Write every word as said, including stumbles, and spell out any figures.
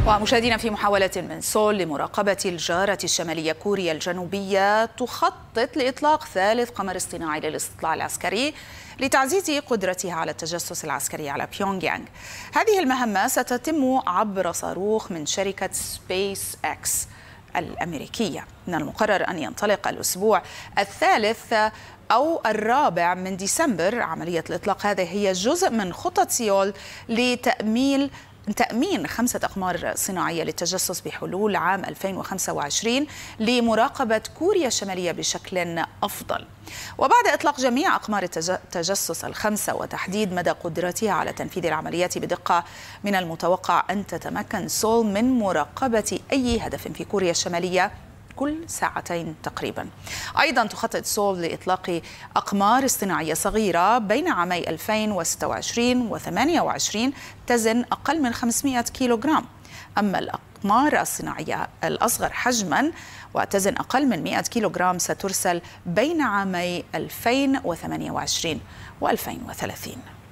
ومشاهدينا، في محاولة من سول لمراقبة الجارة الشمالية كوريا الجنوبية تخطط لإطلاق ثالث قمر اصطناعي للاستطلاع العسكري لتعزيز قدرتها على التجسس العسكري على بيونغ يانغ. هذه المهمة ستتم عبر صاروخ من شركة سبيس إكس الأمريكية. من المقرر أن ينطلق الأسبوع الثالث أو الرابع من ديسمبر. عملية الإطلاق هذه هي جزء من خطط سيول لتأمين تأمين خمسة أقمار صناعية للتجسس بحلول عام ألفين وخمسة وعشرين لمراقبة كوريا الشمالية بشكل أفضل. وبعد إطلاق جميع أقمار التجسس الخمسة وتحديد مدى قدرتها على تنفيذ العمليات بدقة، من المتوقع أن تتمكن سول من مراقبة أي هدف في كوريا الشمالية كل ساعتين تقريبا. أيضا تخطط سول لإطلاق أقمار اصطناعية صغيرة بين عامي ألفين وستة وعشرين وثمانية وعشرين تزن أقل من خمسمائة كيلوغرام. أما الأقمار الصناعية الأصغر حجما وتزن أقل من مائة كيلوغرام سترسل بين عامي ألفين وثمانية وعشرين وألفين وثلاثين.